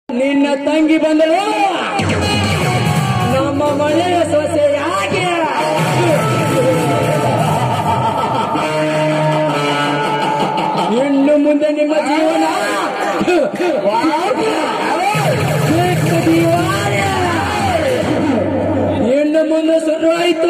ನಿನ್ನ ತಂಗಿ ಬಂದಳು ನಮ್ಮ ಮನೆಯ ಸೊಸೆಯಾಗಿ. ಇನ್ನು ಮುಂದೆ ನಿಮ್ಮ ಜೀವನ ಇನ್ನು ಮುಂದೆ ಶುರುವಾಯಿತು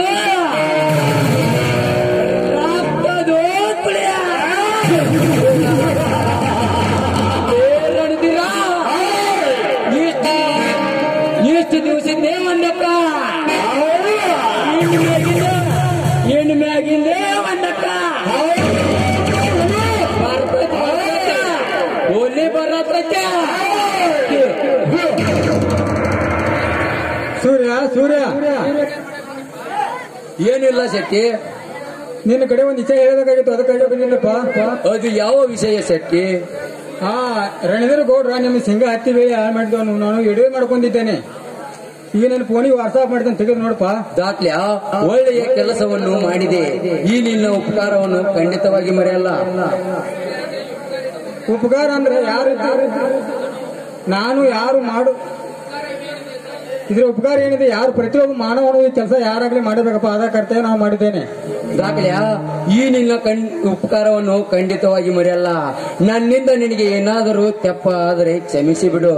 ಎಷ್ಟು ದಿವಸದ್ದೇ ಒಂದಕ್ಕ ಹೆಣ್ಣು ಮ್ಯಾಗಿಂದೇ ಒಂದಕ್ಕ ಹೋಲಿ ಬರತ್ತೆ. ಸೂರ್ಯ ಸೂರ್ಯ ಏನಿಲ್ಲ ಶೆಟ್ಟಿ, ನಿನ್ನ ಕಡೆ ಒಂದು ವಿಷಯ ಹೇಳಬೇಕಾಗಿತ್ತು, ಅದಕ್ಕಾಗಿ ಬಂದಿಲ್ಲಪ್ಪ. ಅದು ಯಾವ ವಿಷಯ ಶೆಟ್ಟಿ? ರಣಧೀರ್ ಗೌಡ್ರ ನಿಮ್ಮ ಸಿಂಗ ಹತ್ತಿ ಬೇಳೆ ಹಾಳು ಮಾಡಿದವನು ನಾನು ಎಡವೆ ಮಾಡ್ಕೊಂಡಿದ್ದೇನೆ. ಈಗ ನನ್ನ ಫೋನಿಗೆ ವಾಟ್ಸಾಪ್ ಮಾಡ್ತಾನೆ, ತೆಗೆದು ನೋಡಪ್ಪ. ದಾಟ್ಲ್ಯ ಒಳ್ಳೆಯ ಕೆಲಸವನ್ನು ಮಾಡಿದೆ. ಈ ನಿನ್ನ ಉಪಕಾರವನ್ನು ಖಂಡಿತವಾಗಿ ಮರೆಯಲ್ಲ. ಉಪಕಾರ ಅಂದ್ರೆ ಯಾರು ನಾನು ಯಾರು ಮಾಡು ಇದ್ರ ಉಪಕಾರ ಏನಿದೆ, ಯಾರು ಪ್ರತಿಯೊಬ್ಬ ಮಾನವನು ಈ ಕೆಲಸ ಯಾರಾಗ್ಲಿ ಮಾಡಬೇಕಪ್ಪ, ಅದ ಕರ್ತವ್ಯ ನಾವು ಮಾಡಿದ್ದೇನೆ. ದಾಖಲೆಯ ಈ ನಿನ್ನ ಉಪಕಾರವನ್ನು ಖಂಡಿತವಾಗಿ ಮರೆಯಲ್ಲ. ನನ್ನಿಂದ ನಿನಗೆ ಏನಾದರೂ ತೆಪ್ಪ ಆದರೆ ಕ್ಷಮಿಸಿ ಬಿಡು.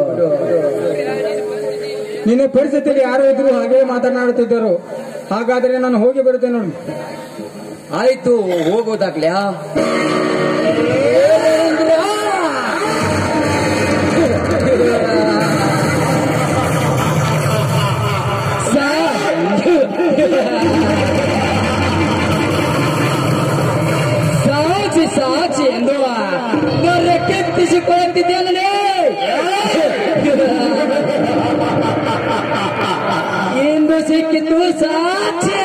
ನಿನ್ನ ಪರಿಸ್ಥಿತಿಯಲ್ಲಿ ಯಾರು ಇದ್ರು ಹಾಗೆ ಮಾತನಾಡುತ್ತಿದ್ದರು. ಹಾಗಾದ್ರೆ ನಾನು ಹೋಗಿ ಬರುತ್ತೇನೆ ನೋಡಿ. ಆಯ್ತು, ಹೋಗು ದಾಖಲೆಯ. ಸಾಕ್ಷಿ ಎಂದು ಕೆತ್ತಿಸಿಕೊಳ್ಳುತ್ತಿದ್ದೇನೆ. ಇಂದು ಸಿಕ್ಕಿತು ಸಾಕ್ಷಿ.